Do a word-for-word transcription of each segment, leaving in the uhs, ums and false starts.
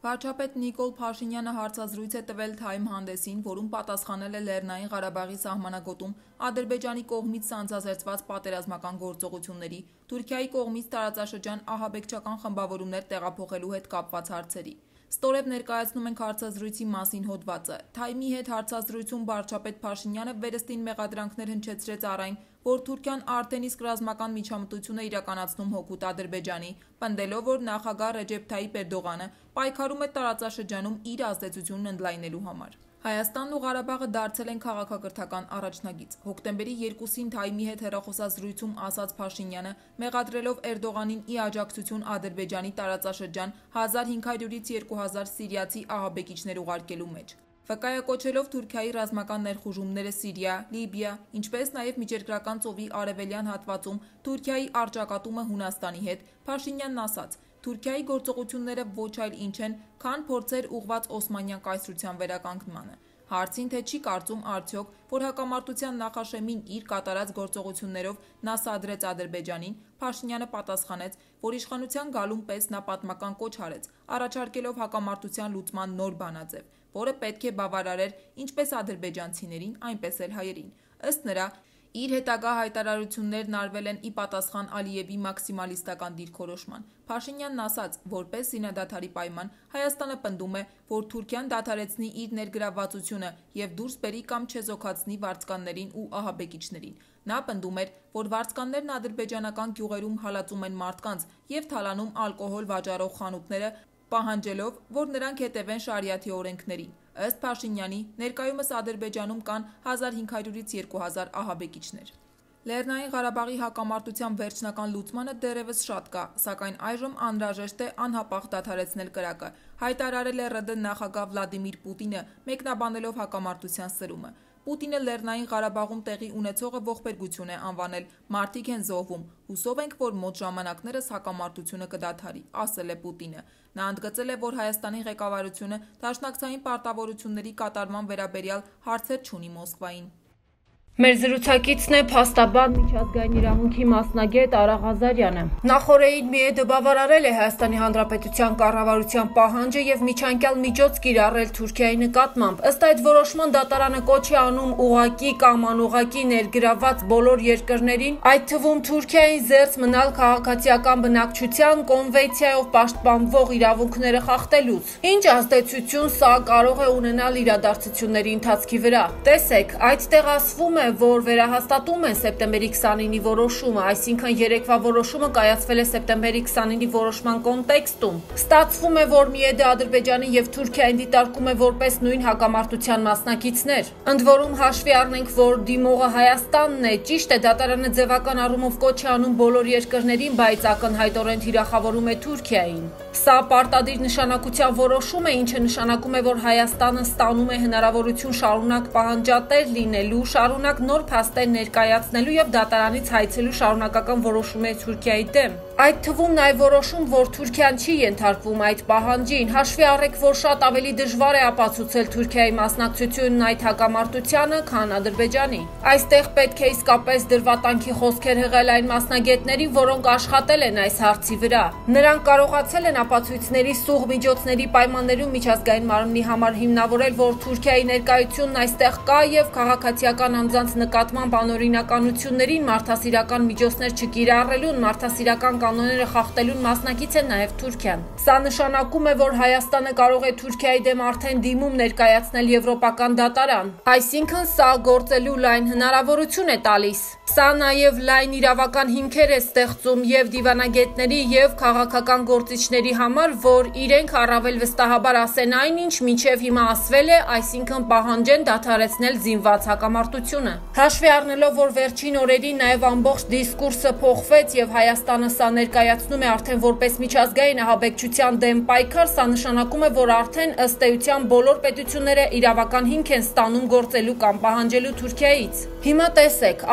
Վարչապետ Նիկոլ Փաշինյանը հարցազրույց է տվել Թայմ հանդեսին, որում պատասխանել է Լեռնային Ղարաբաղի սահմանագոտում Ադրբեջանի կողմից սանձազերծված պատերազմական գործողությունների, Թուրքիայի կողմից տարածաշրջան ահաբեկչական խմբավորումներ տեղափոխելու հետ կապված հարցերի։ Ստորև ներկայացնում ենք հարցազրույցի մասին հոդվածը։ Թայմի հետ հարցազրույցում վարչապետ Փաշինյանը վերստին մեղադրանքներ հնչեցրեց առ այն, որ Թուրքիան արդեն իսկ ռազմական միջամտություն է իրականացնում հօգուտ Ադրբեջանի, պնդելով, որ նախագահ Ռեջեփ Թայիփ Էրդողանը պայքարում է տարածաշրջանում իր ազդեցությունն ընդլայնելու համար։ Հայաստանն ու Ղարաբաղը դարձել են քաղաքակրթական առաջնագիծ։ Հոկտեմբերի երկուսին Թայմի հետ հեռախոսազրույցում ասաց Փաշինյանը, մեղադրելով Էրդողանին ի աջակցություն Ադրբեջանի տարածաշրջան հազար հինգ հարյուրից երկու հազար սիրիացի ահաբեկիչներ ուղարկելու մեջ։ Վկայակոչելով Թուրքիայի ռազմական ներխուժումները Սիրիա, Լիբիա, ինչպես նաև Միջերկրական ծովի արևելյան հատվածում Թուրքիայի առճակատումը Հունաստանի հետ, Փաշինյանն ասաց. Թուրքիայի գործողությունները ոչ այլ ինչ են, քան փորձեր ուղղված Օսմանյան կայսրության վերականգնմանը։ Հարցին, թե չի կարծում արդյոք, որ հակամարտության նախաշեմին իր կատարած գործողություններով նա սադրեց Ադրբեջանին, Փաշինյանը պատասխանեց, որ իշխանության գալուն պես նա պատմական կոչ արեց, առաջարկելով հակամարտության լուծման նոր բանաձև, որը պետք է բավարարեր ինչպես ադրբեջանցիներին, այնպես էլ հայերին։ Ըստ նրա, իր հետագա հայտարարություններն արվել են ի պատասխան Ալիևի մաքսիմալիստական դիրքորոշման։ Փաշինյանն ասաց, որպես զինադադարի պայման Հայաստանը պնդում է, որ Թուրքիան դադարեցնի իր ներգրավվածությունը եւ դուրս բերի կամ չեզոքացնի վարձկաններին ու ահաբեկիչներին։ Նա պնդում էր, որ վարձկաններն ադրբեջանական գյուղերում հալածում են մարդկանց եւ թալանում ալկոհոլ վաճառող խանութները, պահանջելով, որ նրանք հետևեն շարիաթի օրենքներին։ Ըստ Փաշինյանի, ներկայումս Ադրբեջանում կան հազար հինգ հարյուրից երկու հազար ահաբեկիչներ։ Լեռնային Ղարաբաղի հակամարտության վերջնական լուծմանը դեռևս շատ կա, սակայն այժմ անհրաժեշտ է անհապաղ դադարեցնել կրակը, հայտարարել է ՌԴ նախագահ Վլադիմիր Պուտինը, մեկնաբանելով հակամարտության սրումը։ Պուտինը Լեռնային Ղարաբաղում տեղի ունեցողը ողբերգություն է անվանել, մարդիկ են զոհվում, հուսով ենք, որ մոտ ժամանակներս հակամարտությունը կդադարի, ասել է Պուտինը։ Նա ընդգծել է, որ Հայաստանի ղեկավարությունը դաշնակցային պարտավորությունների կատարման վերաբերյալ հարցեր չունի Մոսկվային։ Մեր զրուցակիցն է փաստաբան միջազգային իրավունքի մասնագետ Արա Ղազարյանը։ Նախորդին ՄԻԵԴ-ը բավարարել է Հայաստանի Հանրապետության կառավարության պահանջը եւ միջանկյալ միջոց կիրառել Թուրքիայի նկատմամբ։ Ըստ այդ որոշման դատարանը կոչ է անում ուղղակի կամ անուղղակի ներգրավված բոլոր երկրներին, այդ թվում Թուրքիային, զերծ մնալ քաղաքացիական բնակչության կոնվենցիայով պաշտպանվող իրավունքները խախտելուց։ Ինչ ազդեցություն սա կարող է ունենալ իրադարձությունների ընթացքի վրա։ Տեսեք, այդտեղ ասվում է, որ վերահաստատում են սեպտեմբերի քսանինի որոշումը, այսինքն երեկվա որոշումը կայացվել է սեպտեմբերի քսանինի որոշման կոնտեքստում։ Ստացվում է, որ ՄԻԵԴ-ը Ադրբեջանին եւ Թուրքիային դիտարկում է որպես նույն հակամարտության մասնակիցներ։ Ընդ որում հաշվի առնենք, որ դիմողը Հայաստանն է, ճիշտ է, դատարանը ձևական առումով կոչ է անում բոլոր երկրներին, բայց ակնհայտորեն թիրախավորում է Թուրքիային։ Սա պարտադիր նշանակության որոշում է, ինչը նշանակում է, որ Հայաստանը ստանում է հնարավորություն շարունակ պահանջատեր լինելու, շարունակ նոր փաստեր ներկայացնելու եւ դատարանից հայցելու շարունակական որոշում է Թուրքիայի դեմ։ Այդ թվում նաեւ որոշում, որ Թուրքիան չի ենթարկվում այդ պահանջին, հաշվի առեք, որ շատ ավելի դժվար է ապացուցել Թուրքիայի մասնակցությունն այդ հակամարտությանը, քան Ադրբեջանի։ Այստեղ պետք է իսկապես դրվատանքի խոսքեր հղել այն մասնագետներին, որոնք աշխատել են այս հարցի վրա։ Նրանք կարողացել են ապացույցների սուղ միջոցների պայմաններում միջազգային մարմնի համար հիմնավորել, որ Թուրքիայի ներկայությունն այստեղ կա եւ քաղաքացիական անձանց նկատմամբ անօրինականություններին, մարդասիրական միջոցներ չկիրառելուն, մարդասիրական կանոնները խախտելուն մասնակից է նաև Թուրքիան։ Սա նշանակում է, որ Հայաստանը կարող է Թուրքիայի դեմ արդեն դիմում ներկայացնել եվրոպական դատարան։ Այսինքն սա գործելու լայն հնարավորություն է տալիս։ Սա նաև լայն իրավական հիմքեր է ստեղծում եւ դիվանագետների եւ քաղաքական գործիչների համար, որ իրենք առավել վստահաբար ասեն այն, ինչ մինչև հիմա ասվել է, այսինքն պահանջեն դադարեցնել զինված հակամարտությունը։ Հաշվի առնելով, որ վերջին օրերին նաև ամբողջ դիսկուրսը փոխվեց եւ Հայաստանը սա ներկայացնում է արդեն որպես միջազգային ահաբեկչության դեմ պայքար, սա նշանակում է, որ արդեն ըստ էության բոլոր պետությունները իրավական հիմք են ստանում գործելու կամ պահանջելու Թուրքիայից։ Հիմա տեսեք, ավելի ու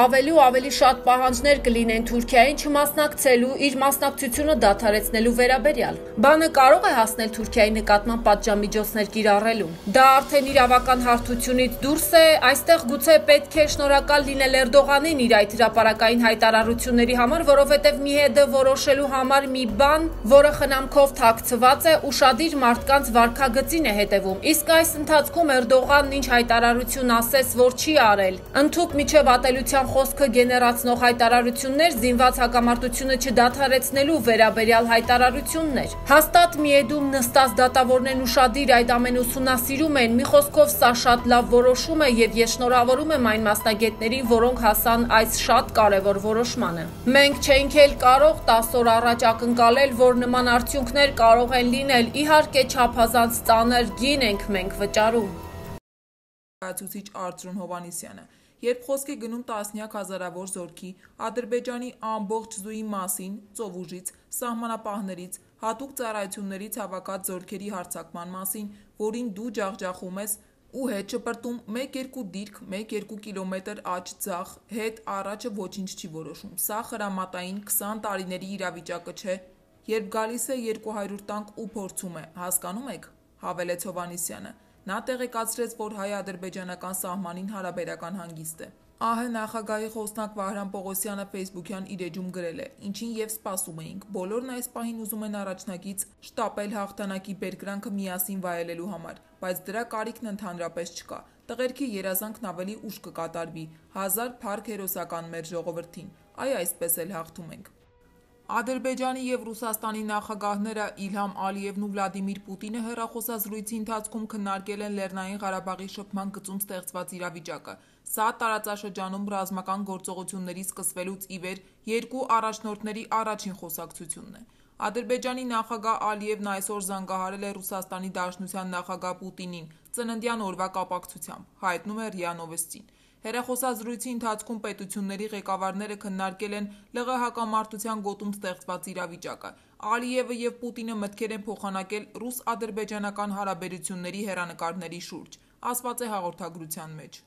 ավելի շատ պահանջներ կլինեն Թուրքիային չմասնակցելու իր մասնակցությունը դադարեցնելու վերաբերյալ։ Բանը կարող է հասնել Թուրքիայի նկատմամբ պատժամիջոցներ կիրառելուն։ Դա արդեն իրավական հարթությունից դուրս է, այստեղ գուցե պետք է շնորհակալ լինել Էրդողանին իր այդ հրապարակային հայտարարությունների համար, որովհետև մի հետը որոշելու համար մի բան, որը խնամքով թաքցված է, ուշադիր մարդկանց վարքագծին է հետևում։ Իսկ այս ընթացքում Էրդողանն ինչ հայտարարություն ասես, որ չի արել, ընդհուպ միջև ատելության խոսքը գեներացնող հայտարարություններ, զինված հակամարտությունը չդադարեցնելու վերաբերյալ հայտարարություններ։ Հաստատ Միեդում նստած դատավորներն ուշադիր այդ ամենը ուսումնասիրում են, մի խոսքով սա շատ լավ որոշում է եւ ես շնորհավորում եմ այն մասնագետներին, որոնք հասան այս շատ կարևոր որոշմանը։ Մենք չենք էլ կարող տասը օր առաջ ակնկալել, որ նման արդյունքներ կարող են լինել, իհարկե չափազանց ծանր գին ենք մենք վճարում։ Ներկայացուցիչ Արծրուն Հովհաննիսյանը, երբ խոսք է գնում տասնյակ հազարավոր զորքի, Ադրբեջանի ամբողջ զույի մասին, ծովուժից, սահմանապահներից, հատուկ ծառայություններից հավաքած զորքերի հարձակման մասին, որին դու ջախջախում ես ու հետ չպրտում, մեկ-երկու դիրք, մեկ-երկու կիլոմետր աջ ձախ, հետ առաջը ոչինչ չի որոշում։ Սա խրամատային քսան տարիների իրավիճակը չէ, երբ գալիս է երկու հարյուր տանկ ու փորձում է, հասկանում եք, հավելեց Հովհաննիսյանը։ Նա տեղեկացրեց, որ հայ-ադրբեջանական սահմանին հարաբերական հանգիստ է։ ԱՀ նախագահի խոսնակ Վահրամ Պողոսյանը ֆեյսբուքյան իր էջում գրել է. «Ինչին եւ սպասում էինք, բոլորն այս պահին ուզում են առաջնակից շտապել հաղթանակի բերկրանքը միասին վայելելու համար, բայց դրա կարիքն ընդհանրապես չկա։ Տղերքի երազանքն ավելի ուշ կկատարվի, հազար փառք հերոսական մեր ժողովրդին, այ այսպես էլ հաղթում ենք»։ Ադրբեջանի եւ Ռուսաստանի նախագահները Իլհամ Ալիևն ու Վլադիմիր Պուտինը հեռախոսազրույցի ընթացքում քննարկել են Լեռնային Ղարաբաղի շփման գծում ստեղծված իրավիճակը։ Սա տարածաշրջանում ռազմական գործողությունների սկսվելուց ի վեր երկու առաջնորդների առաջին խոսակցությունն է։ Ադրբեջանի նախագահ Ալիևն այսօր զանգահարել է Ռուսաստանի Դաշնության նախագահ Պուտինին ծննդյան օրվա կապակցությամբ, հայտնում է ՌԻԱ Նովոստին։ Հեռախոսազրույցի ընթացքում պետությունների ղեկավարները քննարկել են ԼՂՀ հակամարտության գոտում ստեղծված իրավիճակը։ Ալիևը եւ Պուտինը մտքեր են փոխանակել ռուս-ադրբեջանական հարաբերությունների հեռանկարների շուրջ, ասված է հաղորդագրության մեջ։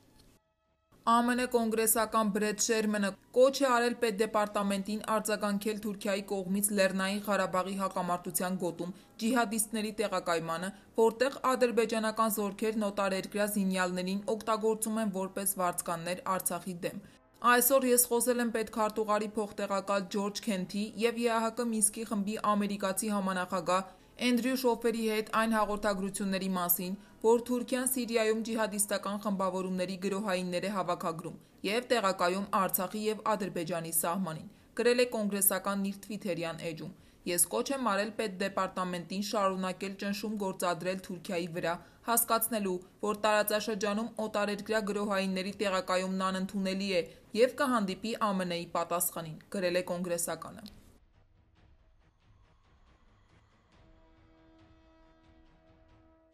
ԱՄՆ կոնգրեսական Բրեդ Շերմանը կոչ է արել պետդեպարտամենտին արձագանքել Թուրքիայի կողմից Լեռնային Ղարաբաղի հակամարտության գոտում ջիհադիստների տեղակայմանը, որտեղ ադրբեջանական զորքերն օտարերկրյա զինյալներին օգտագործում են որպես վարձկաններ Արցախի դեմ։ Այսօր ես խոսել եմ պետքարտուղարի փոխտեղակալ Ջորջ Քենթի եւ ԵԱՀԿ Մինսկի խմբի ամերիկացի համանախագահ Էնդրյու Շոֆերի հետ այն հաղորդագրությունների մասին, որ Թուրքիան Սիրիայում ջիհադիստական խմբավորումների գրոհայիններ է հավաքագրում եւ տեղակայում Արցախի եւ Ադրբեջանի սահմանին, գրել է կոնգրեսականն իր թվիթերյան էջում։ Ես կոչ եմ արել պետդեպարտամենտին շարունակել ճնշում գործադրել Թուրքիայի վրա, հասկացնելու, որ տարածաշրջանում օտարերկրյա գրոհայինների տեղակայումն անընդունելի է եւ կհանդիպի ԱՄՆ-ի պատասխանին, գրել է կոնգրեսականը։